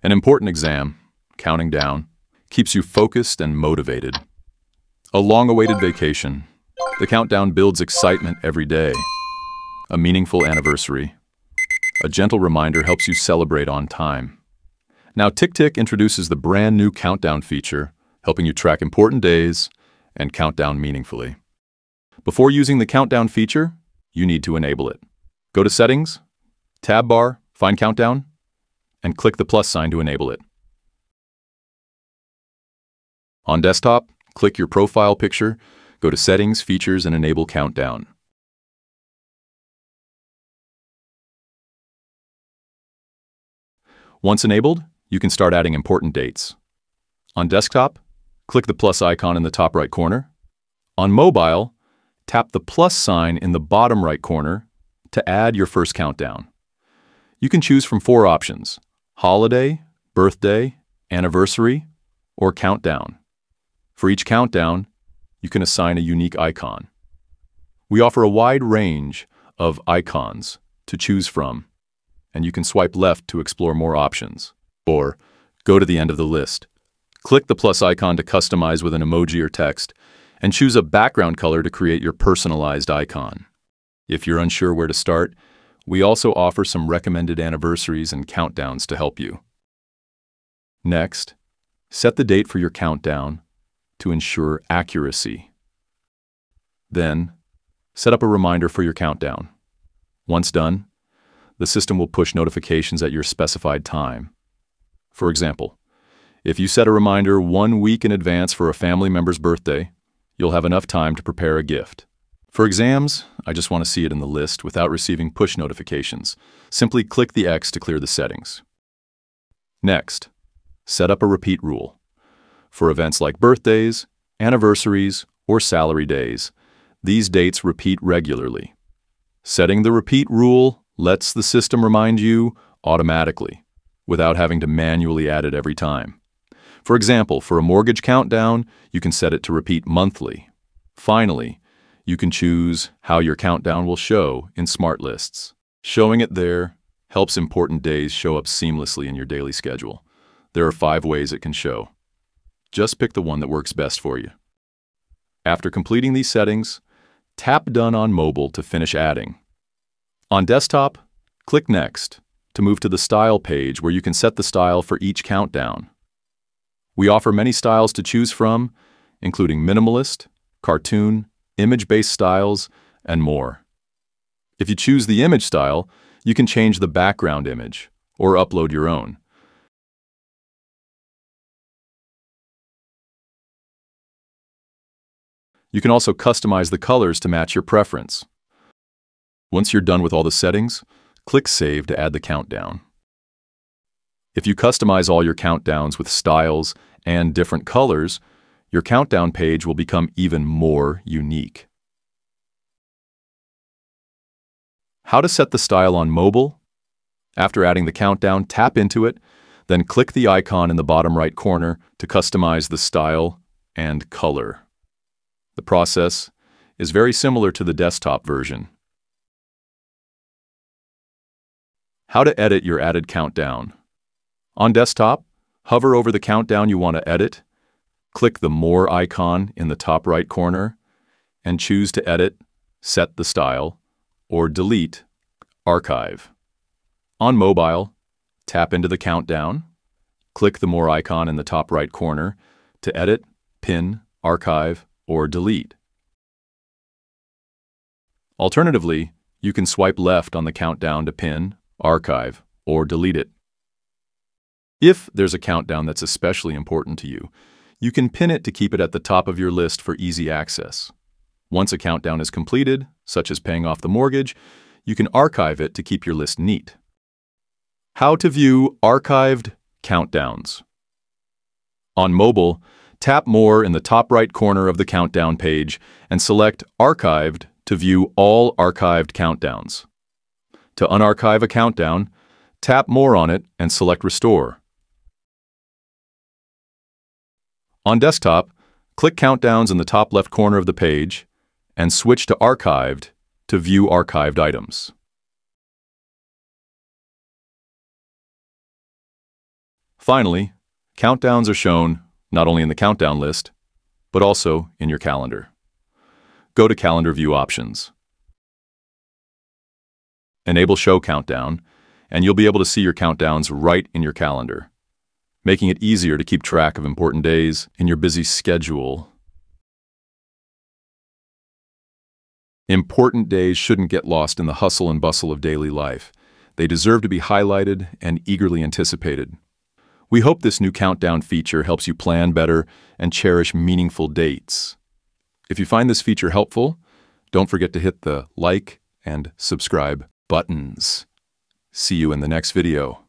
An important exam, counting down, keeps you focused and motivated. A long-awaited vacation. The countdown builds excitement every day. A meaningful anniversary. A gentle reminder helps you celebrate on time. Now TickTick introduces the brand new countdown feature, helping you track important days and count down meaningfully. Before using the countdown feature, you need to enable it. Go to Settings, tab bar, find Countdown, and click the plus sign to enable it. On desktop, click your profile picture, go to Settings, Features, and enable Countdown. Once enabled, you can start adding important dates. On desktop, click the plus icon in the top right corner. On mobile, tap the plus sign in the bottom right corner to add your first countdown. You can choose from 4 options: holiday, birthday, anniversary, or countdown. For each countdown, you can assign a unique icon. We offer a wide range of icons to choose from, and you can swipe left to explore more options. Or go to the end of the list. Click the plus icon to customize with an emoji or text, and choose a background color to create your personalized icon. If you're unsure where to start, we also offer some recommended anniversaries and countdowns to help you. Next, set the date for your countdown to ensure accuracy. Then, set up a reminder for your countdown. Once done, the system will push notifications at your specified time. For example, if you set a reminder 1 week in advance for a family member's birthday, you'll have enough time to prepare a gift. For exams, I just want to see it in the list without receiving push notifications. Simply click the X to clear the settings. Next, set up a repeat rule. For events like birthdays, anniversaries, or salary days, these dates repeat regularly. Setting the repeat rule lets the system remind you automatically, without having to manually add it every time. For example, for a mortgage countdown, you can set it to repeat monthly. Finally, you can choose how your countdown will show in Smart Lists. Showing it there helps important days show up seamlessly in your daily schedule. There are 5 ways it can show. Just pick the one that works best for you. After completing these settings, tap Done on mobile to finish adding. On desktop, click Next to move to the Style page where you can set the style for each countdown. We offer many styles to choose from, including minimalist, cartoon, image-based styles, and more. If you choose the image style, you can change the background image or upload your own. You can also customize the colors to match your preference. Once you're done with all the settings, click Save to add the countdown. If you customize all your countdowns with styles and different colors, your countdown page will become even more unique. How to set the style on mobile? After adding the countdown, tap into it, then click the icon in the bottom right corner to customize the style and color. The process is very similar to the desktop version. How to edit your added countdown? On desktop, hover over the countdown you want to edit, click the More icon in the top right corner, and choose to edit, set the style, or delete, archive. On mobile, tap into the countdown, click the More icon in the top right corner to edit, pin, archive, or delete. Alternatively, you can swipe left on the countdown to pin, archive, or delete it. If there's a countdown that's especially important to you, you can pin it to keep it at the top of your list for easy access. Once a countdown is completed, such as paying off the mortgage, you can archive it to keep your list neat. How to view archived countdowns. On mobile, tap More in the top right corner of the countdown page and select Archived to view all archived countdowns. To unarchive a countdown, tap More on it and select Restore. On desktop, click Countdowns in the top left corner of the page and switch to Archived to view archived items. Finally, countdowns are shown not only in the countdown list, but also in your calendar. Go to Calendar View Options. Enable Show Countdown, and you'll be able to see your countdowns right in your calendar, making it easier to keep track of important days in your busy schedule. Important days shouldn't get lost in the hustle and bustle of daily life. They deserve to be highlighted and eagerly anticipated. We hope this new countdown feature helps you plan better and cherish meaningful dates. If you find this feature helpful, don't forget to hit the like and subscribe buttons. See you in the next video.